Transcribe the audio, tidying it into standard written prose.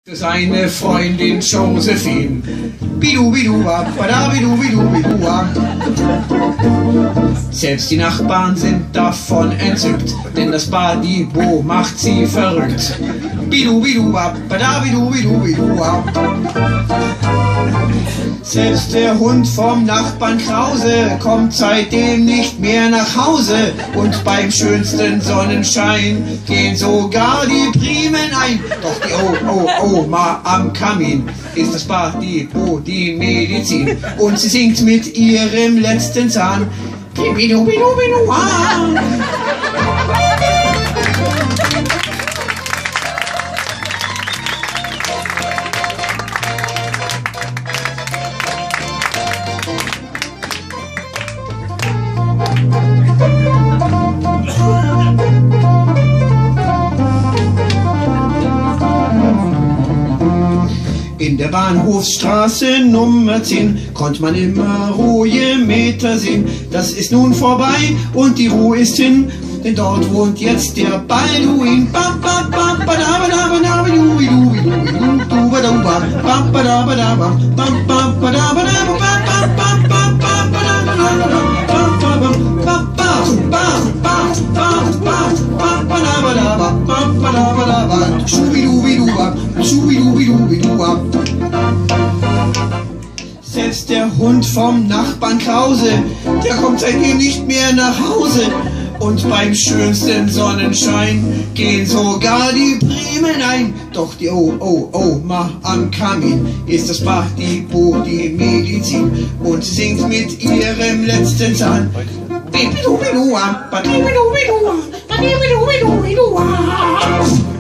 Seine Freundin Josephine. Bidu, bidu, bada, bidu, bidu, bidu. Selbst die Nachbarn sind davon entzückt, denn das Badibo macht sie verrückt. Bidu, bidu, bada, bidu, bidu, bidu. Selbst der Hund vom Nachbarn Krause kommt seitdem nicht mehr nach Hause. Und beim schönsten Sonnenschein gehen sogar die Primen ein. Doch die Oma am Kamin ist das Badibo die Medizin. Und sie singt mit ihrem letzten Zahn. Bidu, bidu, bidu, In der Bahnhofsstraße Nummer 10 konnte man immer ruhige Meter sehen. Das ist nun vorbei und die Ruhe ist hin, denn dort wohnt jetzt der Balduin. Selbst der Hund vom Nachbarn Krause, der kommt seitdem nicht mehr nach Hause. Und beim schönsten Sonnenschein gehen sogar die Primen ein. Doch die Oma am Kamin ist das Badibo die Medizin. Und sie singt mit ihrem letzten Zahn. Bidu, bidu, bidu, bidu, bidu, bidu, bidu.